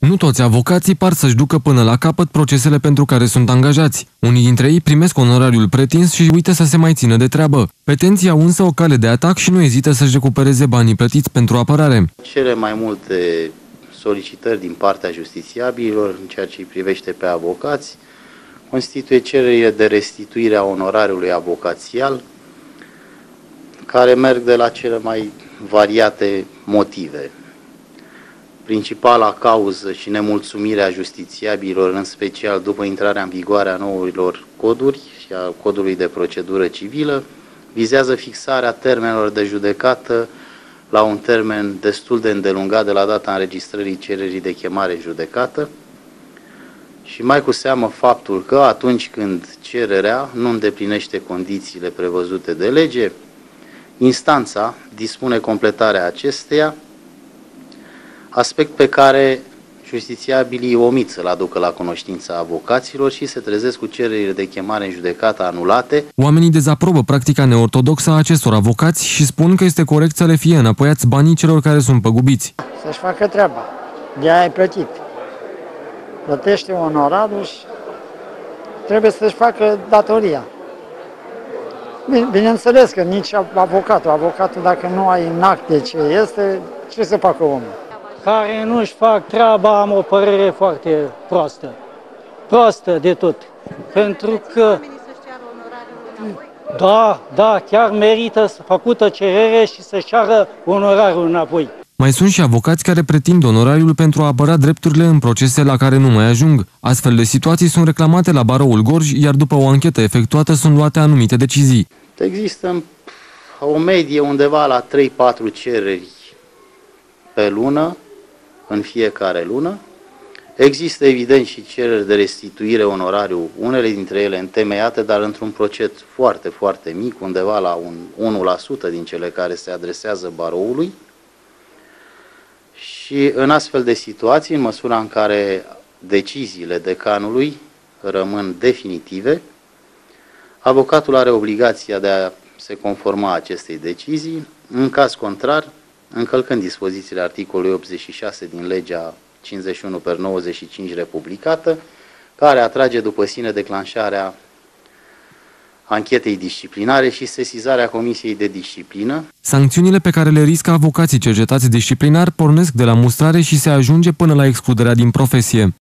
Nu toți avocații par să-și ducă până la capăt procesele pentru care sunt angajați. Unii dintre ei primesc onorariul pretins și uită să se mai țină de treabă. Petenții au însă o cale de atac și nu ezită să-și recupereze banii plătiți pentru apărare. Cele mai multe solicitări din partea justițiabililor în ceea ce îi privește pe avocați constituie cererile de restituire a onorariului avocațial, care merg de la cele mai variate motive. Principala cauză și nemulțumirea justițiabililor, în special după intrarea în vigoare a noilor coduri și a codului de procedură civilă, vizează fixarea termenelor de judecată la un termen destul de îndelungat de la data înregistrării cererii de chemare în judecată și mai cu seamă faptul că atunci când cererea nu îndeplinește condițiile prevăzute de lege, instanța dispune completarea acesteia, aspect pe care justițiabilii omit să-l aducă la cunoștința avocaților și se trezesc cu cererile de chemare în judecată anulate. Oamenii dezaprobă practica neortodoxă a acestor avocați și spun că este corect să le fie înapoiați banii celor care sunt păgubiți. Să-și facă treaba. De-aia ai plătit. Plătește onorarul și trebuie să-și facă datoria. Bineînțeles că nici avocatul dacă nu ai în acte ce este, ce să facă omul? Care nu-și fac treaba, am o părere foarte proastă. Proastă de tot. Pentru că, da, chiar merită să făcută cerere și să-și ceară onorariul înapoi. Mai sunt și avocați care pretind onorariul pentru a apăra drepturile în procese la care nu mai ajung. Astfel de situații sunt reclamate la Baroul Gorj, iar după o anchetă efectuată sunt luate anumite decizii. Există o medie undeva la 3-4 cereri pe lună, în fiecare lună. Există evident și cereri de restituire onorariu, unele dintre ele întemeiate, dar într-un procent foarte, foarte mic, undeva la un 1% din cele care se adresează baroului. Și în astfel de situații, în măsura în care deciziile decanului rămân definitive, avocatul are obligația de a se conforma acestei decizii, în caz contrar, încălcând dispozițiile articolului 86 din legea 51/95 republicată, care atrage după sine declanșarea anchetei disciplinare și sesizarea Comisiei de Disciplină. Sancțiunile pe care le riscă avocații cercetați disciplinar pornesc de la mustrare și se ajunge până la excluderea din profesie.